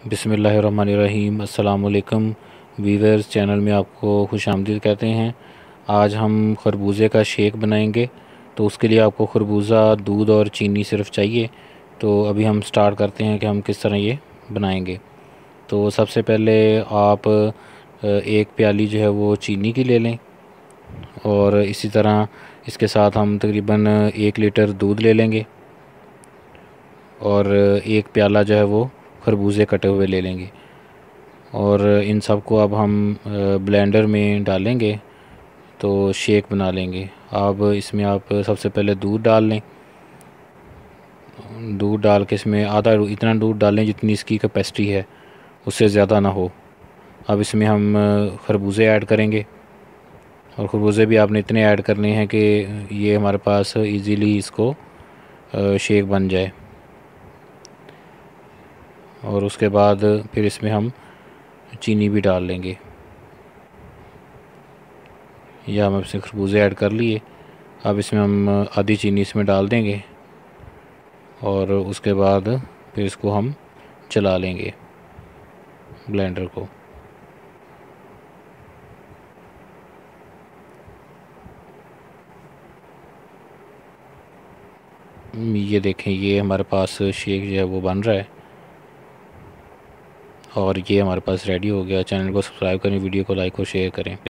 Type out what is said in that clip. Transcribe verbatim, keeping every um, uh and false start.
बिस्मिल्लाहिर्रहमानिर्रहीम। अस्सलाम वालेकुम वीवर्स, चैनल में आपको खुशामदीद कहते हैं। आज हम खरबूजे का शेक बनाएंगे। तो उसके लिए आपको खरबूजा, दूध और चीनी सिर्फ चाहिए। तो अभी हम स्टार्ट करते हैं कि हम किस तरह ये बनाएंगे। तो सबसे पहले आप एक प्याली जो है वो चीनी की ले लें, और इसी तरह इसके साथ हम तकरीबन एक लीटर दूध ले लेंगे, और एक प्याला जो है वो खरबूजे कटे हुए ले लेंगे। और इन सब को अब हम ब्लेंडर में डालेंगे तो शेक बना लेंगे। अब इसमें आप सबसे पहले दूध डाल लें। दूध डाल के इसमें आधा इतना दूध डालें जितनी इसकी कैपेसिटी है, उससे ज़्यादा ना हो। अब इसमें हम खरबूजे ऐड करेंगे, और खरबूजे भी आपने इतने ऐड करने हैं कि ये हमारे पास इजीली इसको शेक बन जाए। और उसके बाद फिर इसमें हम चीनी भी डाल लेंगे। या हम इसमें खरबूजे ऐड कर लिए। अब इसमें हम आधी चीनी इसमें डाल देंगे, और उसके बाद फिर इसको हम चला लेंगे ब्लेंडर को। ये देखें, ये हमारे पास शेक जो है वो बन रहा है, और ये हमारे पास रेडी हो गया। चैनल को सब्सक्राइब करें, वीडियो को लाइक और शेयर करें।